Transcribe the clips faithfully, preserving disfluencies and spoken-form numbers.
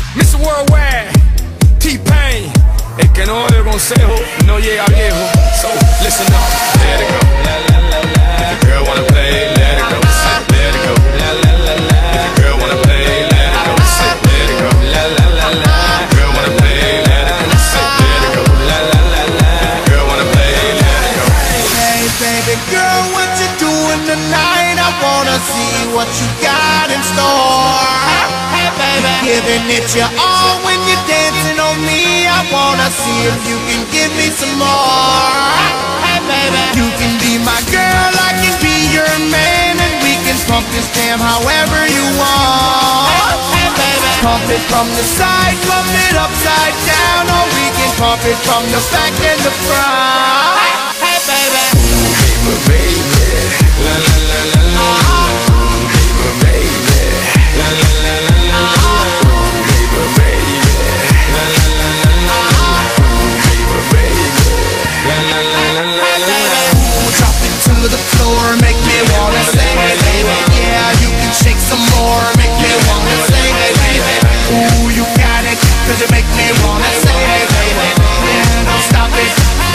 mister Worldwide, T-Pain. El que no oye el consejo no llega viejo. So, listen up, let it go. La, la, la, la. If your girl wanna play, let it go. Let it go. La, la, la, la. If your girl wanna play, let it go. Let it go. La, la, la, la. If your girl wanna play, let it go. Let it go. La, la, la, la. If your girl wanna play, let it go. Hey baby girl, what you doing tonight? I wanna see what you got in store. Hey baby, giving it your all when you're dancing on me. I wanna see if you can give me some more. Hey baby, you can be my girl, I can be your man, and we can pump this jam however you want. Hey baby, pump it from the side, pump it upside down, or we can pump it from the back and the front. Hey baby, ooh, baby, baby, la la la la la. Ooh, baby, baby, la la la la la. Ooh, baby, baby, la la la la la. Ooh, baby, baby, la la la la la la. ooh, drop it to the floor, make me wanna say, hey baby, yeah, you can shake some more, make me wanna say, hey baby, ooh, you got it, cause you make me wanna say, hey baby, yeah, don't stop it.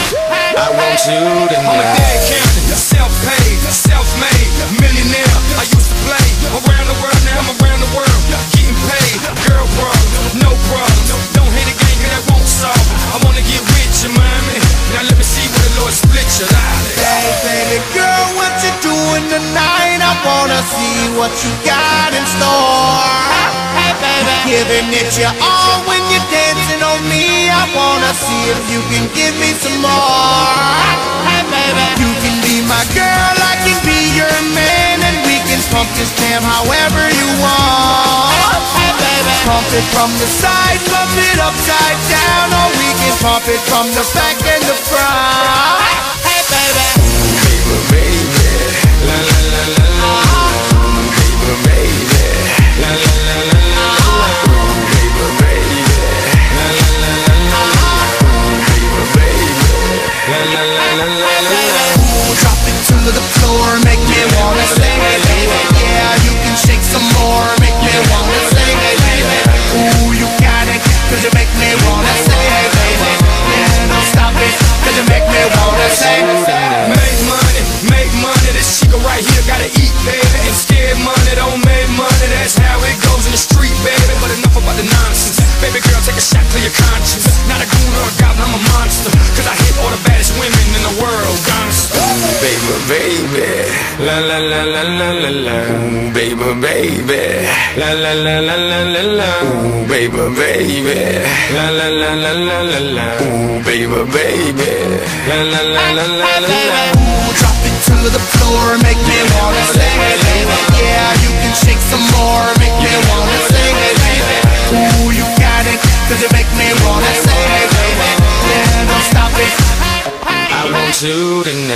I want you to know I'm a dead county, self-paid, self-made, millionaire. I used to play around the world, now I'm around the world, getting paid. Girl problems, no problems. Don't hate a game, cause that won't solve it. I wanna get rich in Miami. Now let me see where the Lord split your life. Hey baby girl, what you doing tonight? I wanna see what you got in store. Hey baby, giving it your all when you're dancing on me. I wanna see if you can give me some more. Hey baby, you can be my girl, I can be your man, and we can pump this jam however you want. Hey baby, pump it from the side, pump it upside down, or we can pump it from the back and the front. Hey baby, ooh, baby, baby, la la la la la. Ooh, baby, baby, la la la la la. Ooh, baby, baby, la la la la la. Ooh, baby, baby, la la la la la. ooh, drop it to the floor, make me wanna say, hey baby, yeah, you can shake some more, make me wanna say, hey baby, ooh, you got it, cause you make me wanna say, hey baby, yeah, don't stop it, cause you make me wanna say. Make money, make money, this chica right here gotta eat, baby. And scared money don't make money, that's how it goes in the street, baby. But enough about the nonsense, baby girl, take a shot to your conscience. Not a goon or a goblin, I'm a monster, cause I hit all the baddest women in the world, gangsta. Ooh, baby, baby, la la la la la la la. Ooh, baby, baby, la la la la la la la. Ooh, baby, baby, la la la la la la la. Ooh, baby, baby, la la la la la la la. Ooh, drop it to the floor, make me wanna say, hey baby, yeah, you can shake some more, make me wanna say, hey baby, ooh, you got it, cause you make me wanna say, hey baby, yeah, don't stop it. I want you to know